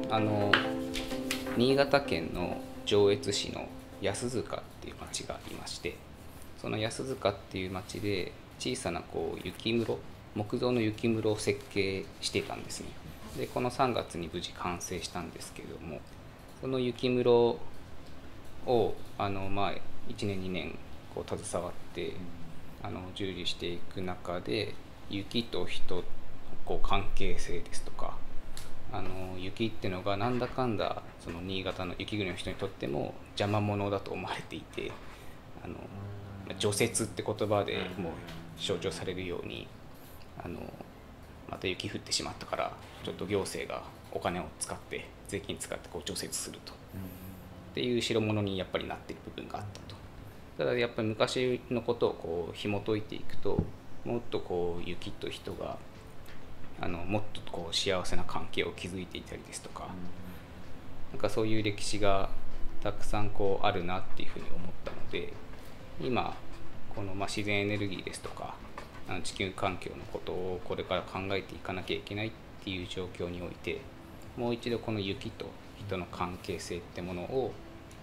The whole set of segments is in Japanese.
あの新潟県の上越市の安塚っていう町がありまして、その安塚っていう町で小さな雪室、木造の雪室を設計してたんですね。でこの3月に無事完成したんですけれども、その雪室を1年2年携わって従事していく中で、雪と人の関係性ですとか、雪っていうのがなんだかんだその新潟の雪国の人にとっても邪魔者だと思われていて、除雪って言葉でもう象徴されるように、また雪降ってしまったからちょっと行政がお金を使って税金使って除雪すると、っていう代物にやっぱりなっている部分があったと。ただやっぱり昔のことを紐解いていくと、もっと雪と人がもっと幸せな関係を築いていたりですとか、なんかそういう歴史がたくさんあるなっていうふうに思ったので、今この自然エネルギーですとか地球環境のことをこれから考えていかなきゃいけないっていう状況において、もう一度この雪と人の関係性ってものを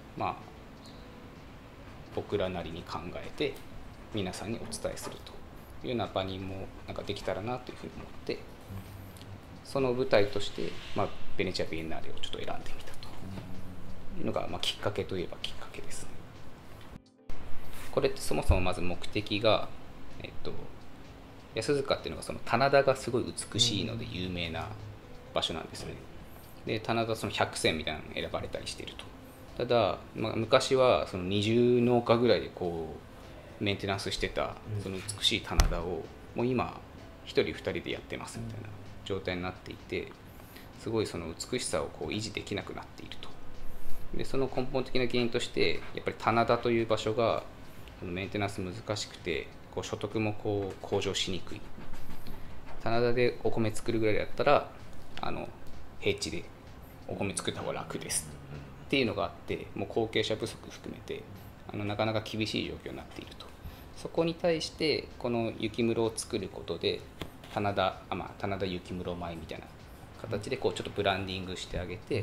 僕らなりに考えて皆さんにお伝えするというような場にもなんかできたらなというふうに思って、その舞台として、ベネチア・ビエンナーレをちょっと選んでみたというのが、きっかけといえばきっかけですね。これってそもそもまず目的が、安塚っていうのがその棚田がすごい美しいので有名な場所なんですね。で棚田その100選みたいなのが選ばれたりしていると。ただ、昔はその20農家ぐらいでメンテナンスしてたその美しい棚田をもう今1人2人でやってますみたいな状態になっていて、すごいその美しさを維持できなくなっていると。でその根本的な原因としてやっぱり棚田という場所がメンテナンス難しくて所得も向上しにくい。棚田でお米作るぐらいだったら平地でお米作った方が楽ですっていうのがあって、もう後継者不足含めてなかなか厳しい状況になっていると。そこに対してこの雪室を作ることで棚田雪室米みたいな形でちょっとブランディングしてあげて、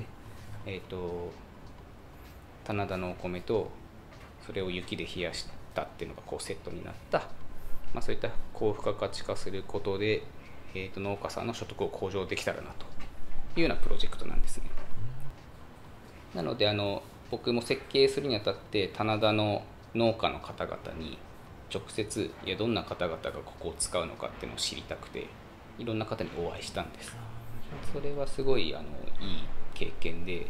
棚田のお米とそれを雪で冷やしたっていうのがセットになった、そういった高付加価値化することで、農家さんの所得を向上できたらなというようなプロジェクトなんですね。なので僕も設計するにあたって棚田の農家の方々に直接どんな方々がここを使うのかっていうのを知りたくて、いろんな方にお会いしたんです。それはすごいいい経験で、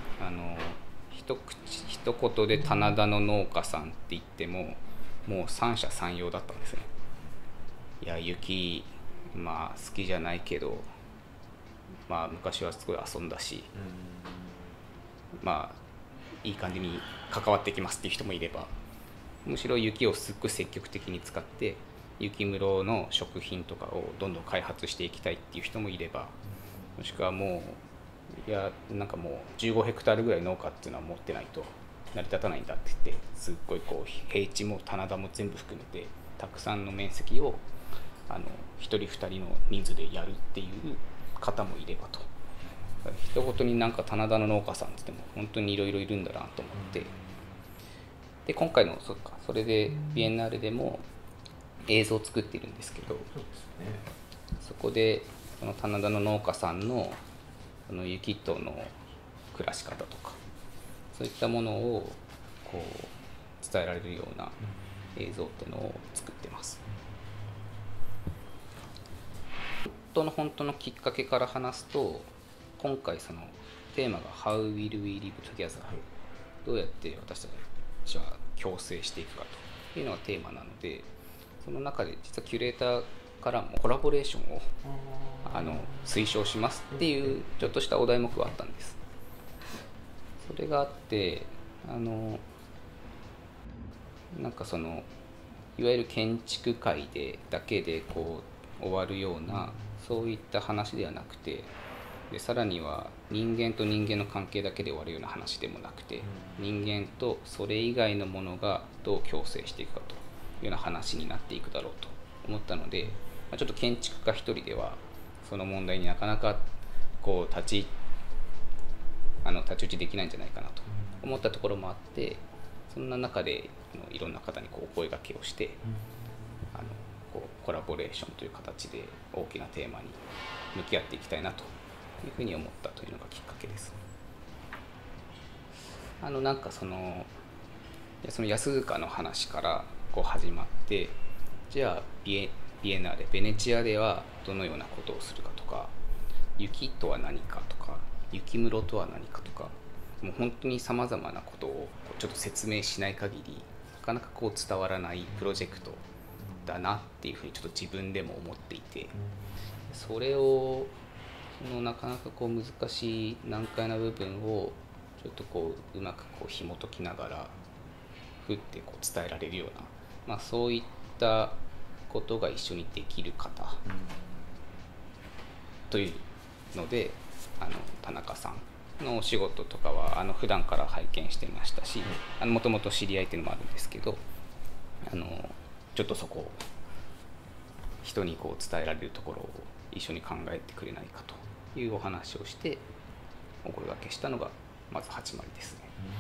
一言で棚田の農家さんって言ってももう三者三様だったんですね。いや雪好きじゃないけど昔はすごい遊んだし、いい感じに関わってきますっていう人もいれば、むしろ雪をすっごい積極的に使って雪室の食品とかをどんどん開発していきたいっていう人もいれば、もしくはもう15ヘクタールぐらい農家っていうのは持ってないと成り立たないんだって言って、すっごい平地も棚田も全部含めてたくさんの面積を1人2人の人数でやるっていう方もいればと。一言に棚田の農家さんって言っても本当にいろいろいるんだなと思って、で今回のそれでビエンナーレでも映像を作っているんですけど、そこでその棚田の農家さんの雪との暮らし方とかそういったものを伝えられるような映像っていうのを作ってます。本当のきっかけから話すと、今回そのテーマが How will we live together、どうやって私たちは共生していくかというのがテーマなので、その中で実はキュレーターからもコラボレーションを推奨しますっていうちょっとしたお題目があったんです。それがあって、いわゆる建築界だけで終わるようなそういった話ではなくて、でさらには人間と人間の関係だけで終わるような話でもなくて、人間とそれ以外のものがどう共生していくかというような話になっていくだろうと思ったので、ちょっと建築家一人ではその問題になかなか立ち太刀打ちできないんじゃないかなと思ったところもあって、そんな中でいろんな方にこうお声掛けをして、こうコラボレーションという形で大きなテーマに向き合っていきたいなというふうに思ったというのがきっかけです。なんかその安塚の話からこう始まって、じゃあビエナーレベネチアではどのようなことをするかとか、雪とは何かとか、雪室とは何かとか、もう本当にさまざまなことをちょっと説明しない限りなかなかこう伝わらないプロジェクトだなっていうふうにちょっと自分でも思っていて、それをなかなかこう難しい難解な部分をちょっとこううまくこう紐解きながらふってこう伝えられるような、そういったことが一緒にできる方というので、田中さんのお仕事とかは普段から拝見してましたし、もともと知り合いっていうのもあるんですけど、ちょっとそこを人にこう伝えられるところを一緒に考えてくれないかというお話をしてお声掛けしたのがまず始まりですね。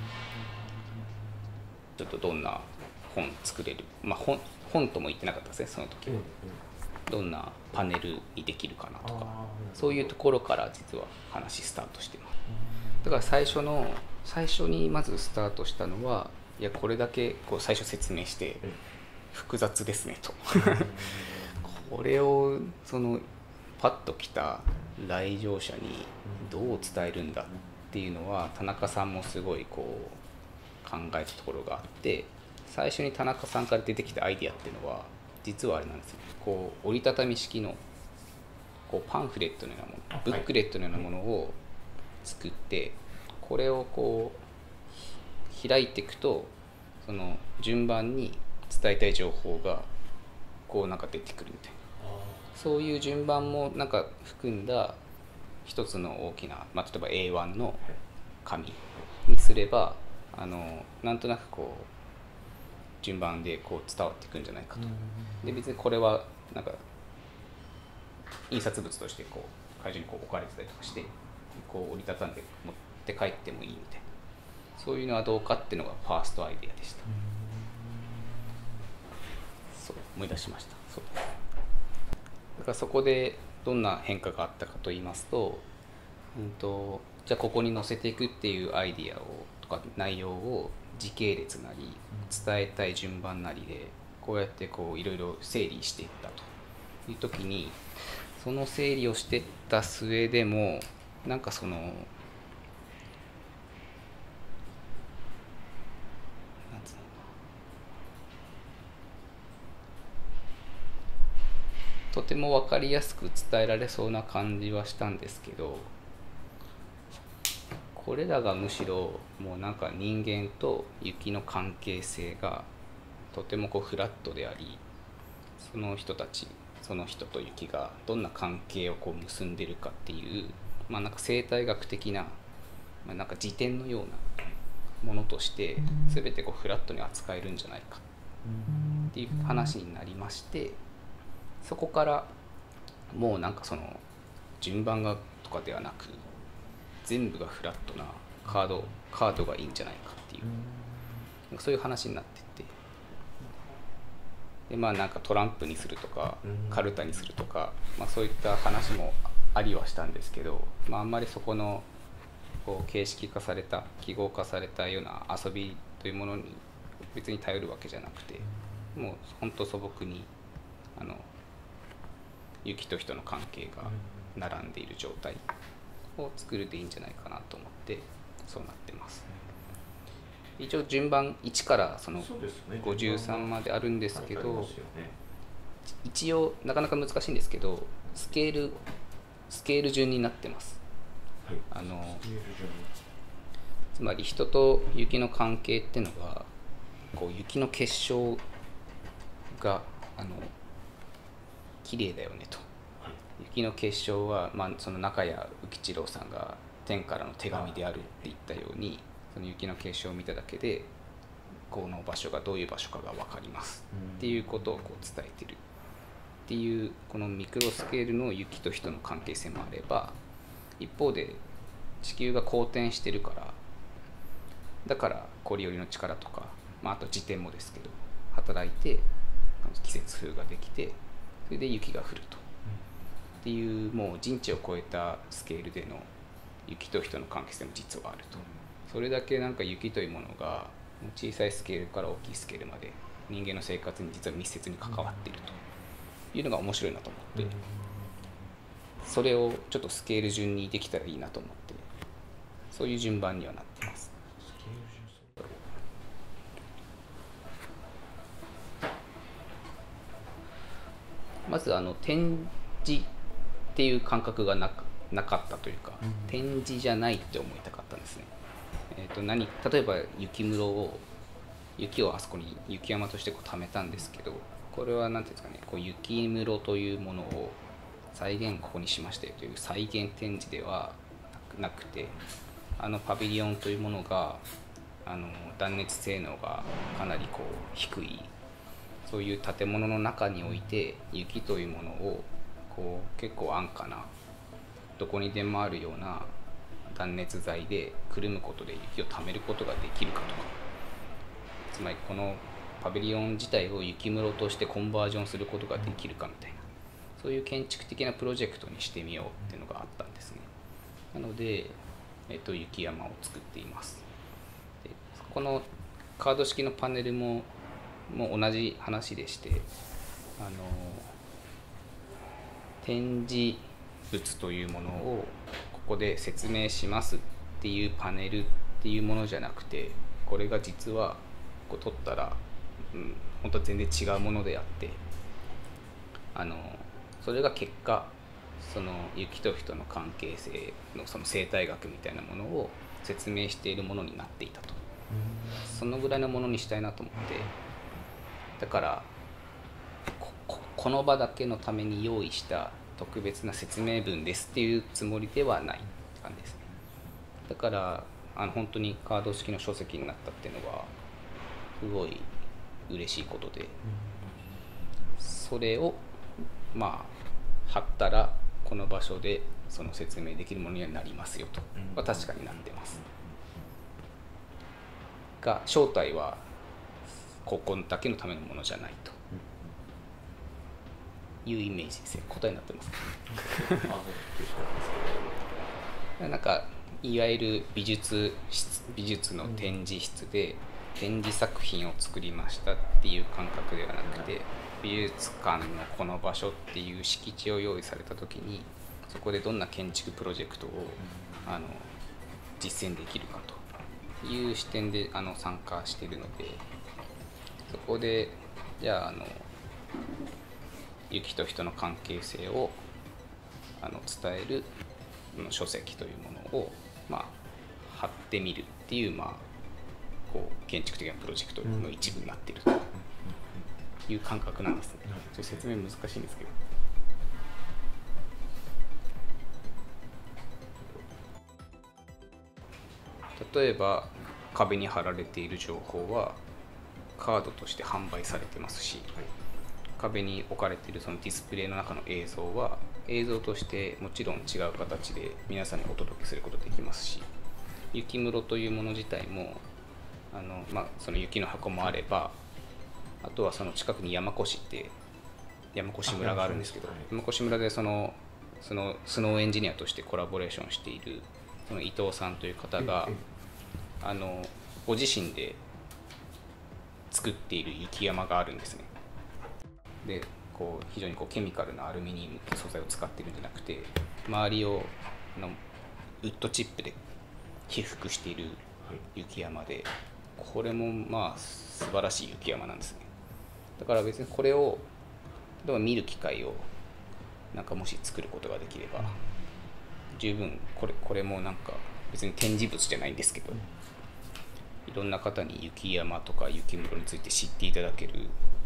ちょっとどんな本作れる、本とも言ってなかったですね、その時は。どんなパネルにできるかなとか、そういうところから実は話スタートしてます。だから最初にまずスタートしたのは、いやこれだけこう最初説明して複雑ですねとこれをパッと来た来場者にどう伝えるんだっていうのは田中さんもすごいこう考えたところがあって、最初に田中さんから出てきたアイディアっていうのは実はあれなんですよ。こう折りたたみ式のこうパンフレットのようなもの、ブックレットのようなものを作って、これをこう開いていくとその順番に伝えたい情報がこうなんか出てくるみたいな、そういう順番もなんか含んだ一つの大きな、例えば A1 の紙にすればなんとなくこう順番でこう伝わっていくんじゃないかと。で別にこれはなんか印刷物としてこう会場にこう置かれてたりとかして、こう折りたたんで持って帰ってもいいみたいな、そういうのはどうかっていうのがファーストアイデアでした。そう思い出しました。そうです。だからそこでどんな変化があったかと言いますと、じゃあここに載せていくっていうアイディアをとか内容を時系列なり伝えたい順番なりでこうやってこういろいろ整理していったという時に、その整理をしていった末でもなんかとても分かりやすく伝えられそうな感じはしたんですけど、これらがむしろもうなんか人間と雪の関係性がとてもこうフラットであり、その人たちその人と雪がどんな関係をこう結んでるかっていう、なんか生態学的な、なんか辞典のようなものとして全てこうフラットに扱えるんじゃないかっていう話になりまして、そこからもうなんかその順番がとかではなく全部がフラットなカードがいいんじゃないかっていう、そういう話になってって、でなんかトランプにするとかカルタにするとか、そういった話もありはしたんですけど、あんまりそこのこう形式化された記号化されたような遊びというものに別に頼るわけじゃなくて、もう本当素朴に雪と人の関係が並んでいる状態を作るでいいんじゃないかなと思ってそうなってます。一応順番1からその53まであるんですけど、一応なかなか難しいんですけどスケール順になってます。つまり人と雪の関係っていうのがこう雪の結晶が綺麗だよねと、雪の結晶は、その中谷浮一郎さんが天からの手紙であるって言ったように、その雪の結晶を見ただけでこの場所がどういう場所かが分かりますっていうことをこう伝えてるっていう、このミクロスケールの雪と人の関係性もあれば、一方で地球が公転してるから、だからコリオリの力とか、あと自転もですけど働いて季節風ができて、それで雪が降ると、っていうもう人知を超えたスケールでの雪と人の関係性も実はあると。それだけなんか雪というものが小さいスケールから大きいスケールまで人間の生活に実は密接に関わっているというのが面白いなと思って、それをちょっとスケール順にできたらいいなと思って、そういう順番にはなってます。まず展示っていう感覚がなかったというか、展示じゃないって思いたかったんですね。例えば雪をあそこに雪山として貯めたんですけど、これは何ていうんですかね、雪室というものを再現ここにしましたよという再現展示ではなくて、パビリオンというものが断熱性能がかなり低い、そういう建物の中において雪というものを結構安価などこにでもあるような断熱材でくるむことで雪をためることができるかとか、つまりこのパビリオン自体を雪室としてコンバージョンすることができるかみたいな、そういう建築的なプロジェクトにしてみようっていうのがあったんですね。なので、雪山を作っています。でこのカード式のパネルも同じ話でして、展示物というものをここで説明しますっていうパネルっていうものじゃなくて、これが実は撮ったら、本当は全然違うものであって、それが結果その雪と人の関係性のその生態学みたいなものを説明しているものになっていたと。そのぐらいのものにしたいなと思って、だからこの場だけのために用意した特別な説明文ですっていうつもりではないって感じですね。だから本当にカード式の書籍になったっていうのはすごい嬉しいことで、それを貼ったらこの場所でその説明できるものにはなりますよとは確かになってますが、正体はここだけのためのものじゃないというイメージですね。答えになってますかなんかいわゆる美術の展示室で展示作品を作りましたっていう感覚ではなくて、美術館のこの場所っていう敷地を用意された時に、そこでどんな建築プロジェクトを実践できるかという視点で参加しているので、そこでじゃあ雪と人の関係性を伝える書籍というものを貼ってみるっていう建築的なプロジェクトの一部になっているという感覚なんですね。ちょっと説明難しいんですけど、例えば壁に貼られている情報はカードとして販売されてますし、壁に置かれているそのディスプレイの中の映像は映像としてもちろん違う形で皆さんにお届けすることができますし、雪室というもの自体もその雪の箱もあれば、あとはその近くに山古志村があるんですけど、山古志村でそのスノーエンジニアとしてコラボレーションしているその伊藤さんという方がご自身で作っている雪山があるんですね。で非常にケミカルなアルミニウムって素材を使っているんじゃなくて、周りをウッドチップで被覆している雪山で、これも素晴らしい雪山なんですね。だから別にこれを例えば見る機会をもし作ることができれば十分、これも別に展示物じゃないんですけど、いろんな方に雪山とか雪室について知っていただける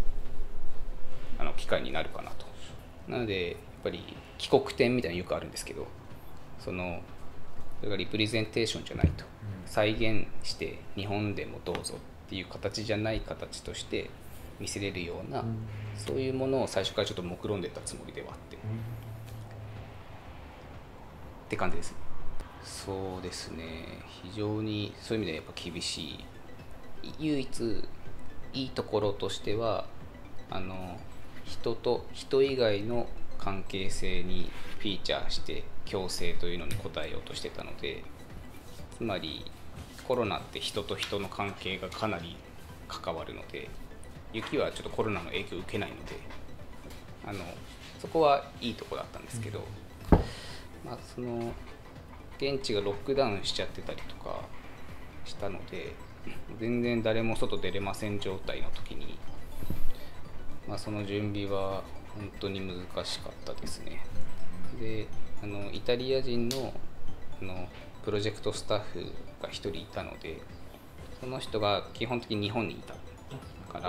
機会になるかなと。なのでやっぱり帰国展みたいなのよくあるんですけど、それがリプレゼンテーションじゃないと、再現して日本でもどうぞっていう形じゃない形として見せれるような、そういうものを最初からちょっと目論んでたつもりではあって、って感じです。 そうですね、非常にそういう意味ではやっぱ厳しい。唯一いいところとしては、人と人以外の関係性にフィーチャーして共生というのに応えようとしてたので、つまりコロナって人と人の関係がかなり関わるので、雪はちょっとコロナの影響を受けないので、そこはいいとこだったんですけど、その現地がロックダウンしちゃってたりとかしたので、全然誰も外出れません状態の時に、その準備は本当に難しかったですね。で、イタリア人のプロジェクトスタッフが1人いたので、その人が基本的に日本にいたから、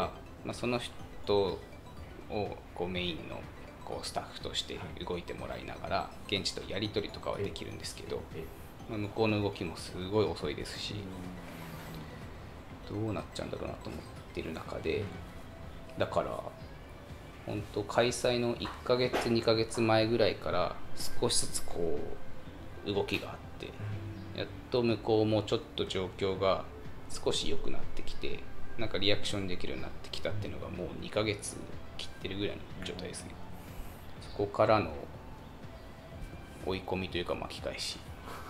その人をメインのスタッフとして動いてもらいながら現地とやり取りとかはできるんですけど、向こうの動きもすごい遅いですし、どうなっちゃうんだろうなと思ってる中で、だから本当開催の1ヶ月2ヶ月前ぐらいから少しずつ動きがあって、やっと向こうもちょっと状況が少し良くなってきて、なんかリアクションできるようになってきたっていうのがもう2ヶ月切ってるぐらいの状態ですね。そこからの追い込みというか巻き返し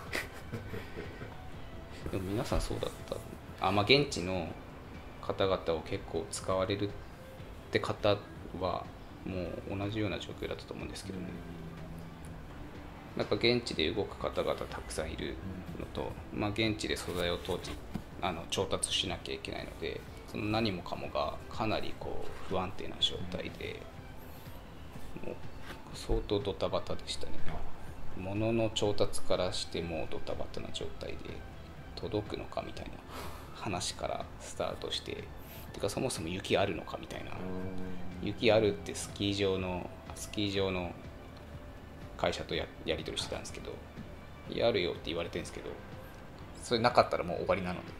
でも皆さんそうだった。現地の方々を結構使われるって方はもう同じような状況だったと思うんですけどね。なんか現地で動く方々たくさんいるのと、現地で素材を調達しなきゃいけないので、その何もかもがかなり不安定な状態で、もう相当ドタバタでしたね。物の調達からしてもドタバタな状態で届くのかみたいな話からスタートして、てかそもそも雪あるのかみたいな、雪あるってスキー場の会社とやり取りしてたんですけど、いやあるよって言われてるんですけど、それなかったらもう終わりなので、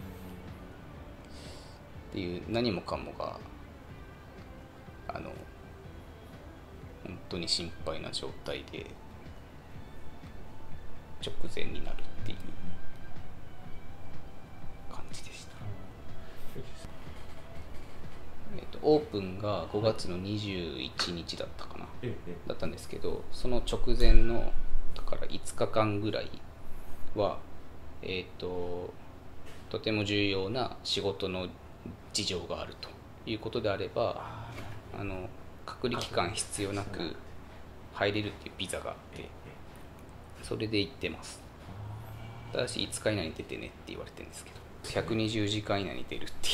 っていう何もかもが本当に心配な状態で直前になるっていう感じでした。オープンが5月の21日だったかな、だったんですけど、その直前のだから5日間ぐらいはとても重要な仕事の事情があるということであれば、隔離期間必要なく入れるっていうビザがあって、それで行ってます。ただし5日以内に出てねって言われてるんですけど、120時間以内に出るって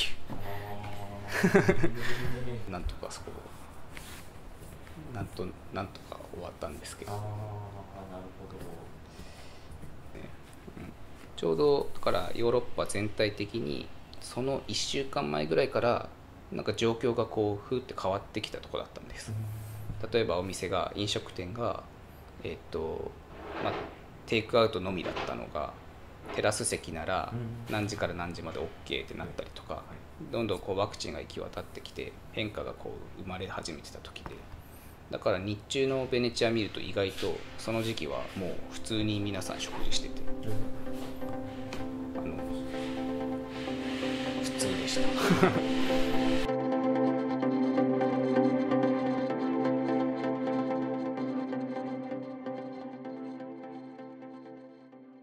いうなんとかそこなんとか終わったんですけど、 なるほど。 ちょうどだからヨーロッパ全体的にその1週間前ぐらいからなんか状況がふーって変わってきたところだったんです。例えば飲食店がテイクアウトのみだったのがテラス席なら何時から何時まで OK ってなったりとか、どんどんワクチンが行き渡ってきて変化が生まれ始めてた時で、だから日中のベネチア見ると意外とその時期はもう普通に皆さん食事してて、普通でした